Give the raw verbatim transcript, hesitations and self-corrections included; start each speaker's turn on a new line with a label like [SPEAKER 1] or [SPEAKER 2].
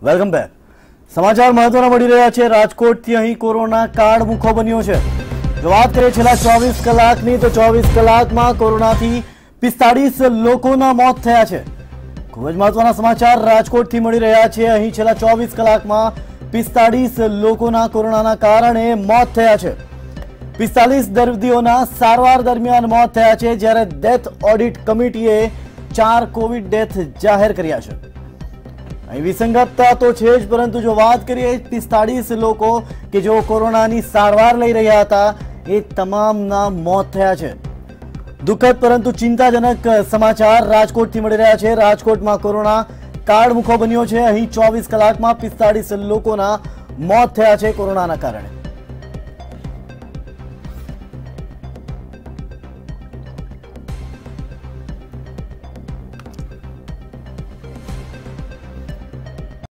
[SPEAKER 1] Welcome back. સમાચાર મહત્વના મળી રહ્યા છે। રાજકોટથી અહીં કોરોના કાર્ડ મુખો બન્યો છે। જો વાત કરીએ છેલ્લા ચોવીસ કલાકની તો ચોવીસ કલાકમાં કોરોનાથી પિસ્તાળીસ લોકોના મોત થયા છે। ખૂબ જ મહત્વના સમાચાર રાજકોટથી મળી રહ્યા છે। અહીં છેલ્લા ચોવીસ કલાકમાં પિસ્તાળીસ લોકોના કોરોનાના કારણે મોત થયા છે। પિસ્તાલીસ દર્દીઓના સારવાર દરમિયાન મોત થયા છે, જ્યારે ડેથ ઓડિટ કમિટીએ ચાર કોવિડ ડેથ જાહેર કર્યા છે। અહીં વિસંગતતા તો છે જ, પરંતુ જો વાત કરીએ પિસ્તાળીસ લોકો કે જેઓ કોરોનાની સારવાર લઈ રહ્યા હતા એ તમામના મોત થયા છે। દુઃખદ પરંતુ ચિંતાજનક સમાચાર રાજકોટથી મળી રહ્યા છે। રાજકોટમાં કોરોના કાર્ડ મુખો બન્યો છે। અહીં ચોવીસ કલાકમાં પિસ્તાળીસ લોકોના મોત થયા છે કોરોનાના કારણે।